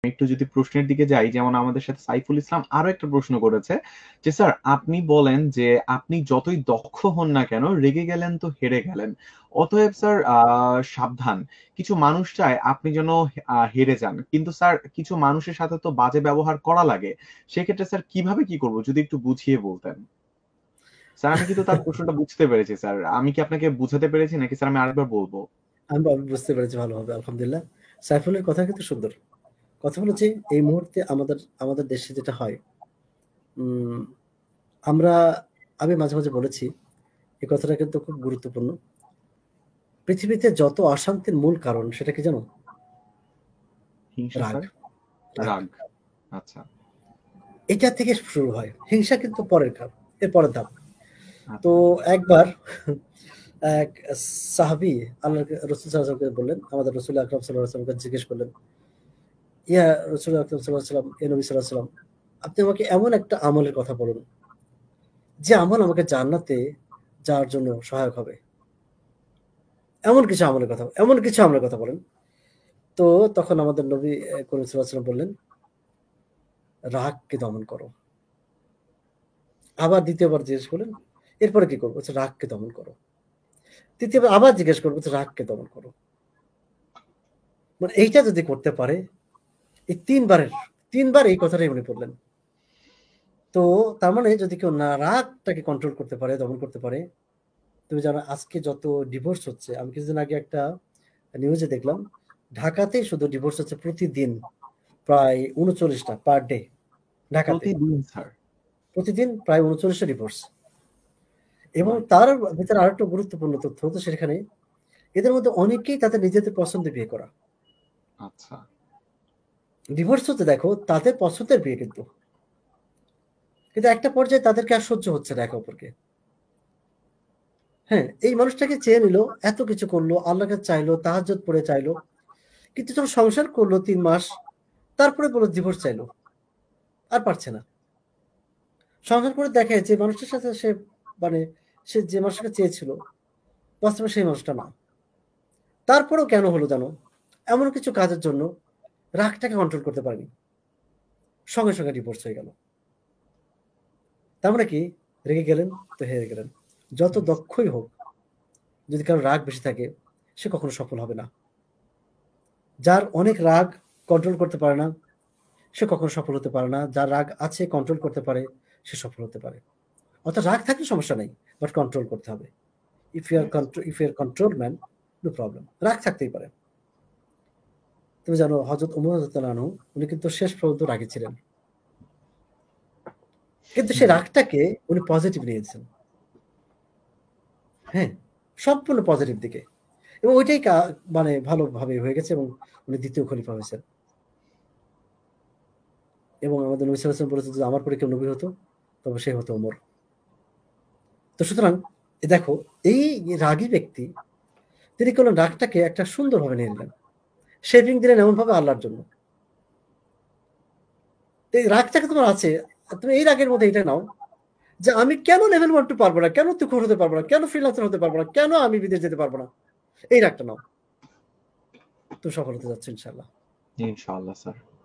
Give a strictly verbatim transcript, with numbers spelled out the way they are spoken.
একটু যদি প্রশ্নের দিকে যাই, যেমন আমাদের সাথে সাইফুল ইসলাম আরো একটা প্রশ্ন করেছে যে স্যার আপনি বলেন যে আপনি যতই দক্ষ হন না কেন রেগে গেলেন তো হেরে গেলেন, অতএব স্যার আহ সাবধান, কিছু মানুষ চায় আপনি যেন আহ, হেরে যান, কিন্তু স্যার কিছু মানুষের সাথে তো বাজে ব্যবহার করা লাগে, সেক্ষেত্রে স্যার কিভাবে কি করবো যদি একটু বুঝিয়ে বলতেন। স্যার আমি কিন্তু তার প্রশ্নটা বুঝতে পেরেছি স্যার, আমি কি আপনাকে বুঝাতে পেরেছি নাকি স্যার আমি আরেকবার বলবো? আমি আমি বুঝতে পেরেছি ভালোভাবে, আলহামদুলিল্লাহ। সাইফুলের কথা কিন্তু সুন্দর। কথা হলো যে এই মুহূর্তে আমাদের আমাদের দেশে যেটা হয়, উম, আমরা আমি মাঝে মাঝে বলেছি, এই কথাটা কিন্তু খুব গুরুত্বপূর্ণ। পৃথিবীতে যত অশান্তির মূল কারণ সেটা কি জানো? হিংসা রাগ। স্যার? রাগ রাগ। আচ্ছা। এটা থেকে শুরু হয়। হিংসা কিন্তু পরের ধাপ, এর পরের ধাপ। তো আচ্ছা। একবার এক সাহাবী আল্লাহ রসুল সাল্লাল্লাহু আলাইহি ওয়াসাল্লামকে বললেন, আমাদের রসুল আকরাম সাল্লাল্লাহু আলাইহি ওয়াসাল্লামকে জিজ্ঞেস করলেন, ইয়া রসুল আকরাম সাল্লাল্লাহু আলাইহি ওয়াসাল্লাম, এ নবী সাল্লাল্লাহু আলাইহি ওয়াসাল্লাম, আপনি আমাকে এমন একটা আমলের কথা বলুন যে আমল আমাকে জান্নাতে যাওয়ার জন্য সহায়ক হবে। এমন কিছু আমলের কথা, এমন কিছু আমলের কথা বলেন। তো তখন আমাদের নবী আহ, করিম সাল্লাল্লাহু আলাইহি ওয়াসাল্লাম বললেন, রাগকে দমন করো। আবার দ্বিতীয়বার জিজ্ঞেস করলেন, এরপরে কি করবো? বলছে, রাগকে দমন করো। তৃতীয়বার আবার জিজ্ঞেস করবো, বলছে, রাগকে দমন করো। মানে এইটা যদি করতে পারে, এই তিনবারের তিনবার এই কথাটাই উনি বললেন। তো তার মানে যদি কেউ না রাগটাকে কন্ট্রোল করতে পারে, দমন করতে পারে, তুমি জানো আজকে যত ডিভোর্স হচ্ছে, আমি কিছুদিন আগে একটা নিউজে দেখলাম, ঢাকাতেই শুধু ডিভোর্স হচ্ছে প্রতিদিন প্রায় উনচল্লিশটা পার ডে। ঢাকাতে প্রতিদিন স্যার? প্রতিদিন প্রায় উনচল্লিশটা ডিভোর্স। এবং মাই তার ভিতরে আরেকটা গুরুত্বপূর্ণ তথ্য হতো সেখানে, এদের মধ্যে অনেকেই তাদের নিজেদের পছন্দের বিয়ে করা। আচ্ছা। ডিভোর্স হতে দেখো তাদের পছন্দের বিয়ে, কিন্তু কিন্তু একটা পর্যায়ে তাদেরকে আর সহ্য হচ্ছে না একে অপরকে। হ্যাঁ, এই মানুষটাকে চেয়ে নিল, এত কিছু করলো, আল্লাহকে চাইলো, তাহাজ্জুদ পড়ে চাইলো, কিন্তু যখন সংসার করলো তিন মাস, তারপরে বলল ডিভোর্স চাইলো, আর পারছে না। সংসার করে দেখে যে মানুষটার সাথে সে, মানে সে যে মানুষটাকে চেয়েছিল, বাস্তবে সেই মানুষটা না। তারপরেও কেন হলো জানো? এমন কিছু কাজের জন্য রাগটাকে কন্ট্রোল করতে পারেনি, সঙ্গে সঙ্গে ডিভোর্স হয়ে গেল। তার মানে কি? রেগে গেলেন তো হেরে গেলেন। যত দক্ষই হোক, যদি কারো রাগ বেশি থাকে, সে কখনো সফল হবে না। যার অনেক রাগ কন্ট্রোল করতে পারে না, সে কখনো সফল হতে পারে না। যার রাগ আছে, কন্ট্রোল করতে পারে, সে সফল হতে পারে। অর্থাৎ রাগ থাকলে সমস্যা নেই, বাট কন্ট্রোল করতে হবে। If you are control if you are control man, no problem. রাগ থাকতেই পারে। তুমি জানো হযরত ওমর রাদিয়াল্লাহু আনহু, উনি কিন্তু শেষ পর্যন্ত রাগী ছিলেন, কিন্তু সেই রাগটাকে উনি পজিটিভ নিয়েছেন। হ্যাঁ, সম্পূর্ণ পজিটিভ দিকে। এবং ওইটাই কা মানে ভালোভাবে হয়ে গেছে, এবং উনি দ্বিতীয় খলিফা হয়েছেন। এবং আমাদের নবী সাল্লাল্লাহু আলাইহি ওয়াসাল্লাম বলেছেন যে আমার পরে কেউ নবী হতো, তবে সে হতো ওমর। তো সুতরাং এ দেখো, এই রাগী ব্যক্তি তিনি কোন রাগটাকে একটা সুন্দরভাবে নিয়ে নিলেন। শেভিং দিলেন এমনভাবে আল্লাহর জন্য। তো এই রাগটাকে তোমার আছে, তুমি এই রাগের মধ্যে এটা নাও যে আমি কেন লেভেল ওয়ান টু পারবো না, কেন তুখোর হতে পারবো না, কেন ফ্রিল্যান্সার হতে পারবো না, কেন আমি বিদেশ যেতে পারবো না। এই রাগটা নাও, তুমি সফল হতে যাচ্ছ ইনশাআল্লাহ। ইনশাআল্লাহ স্যার।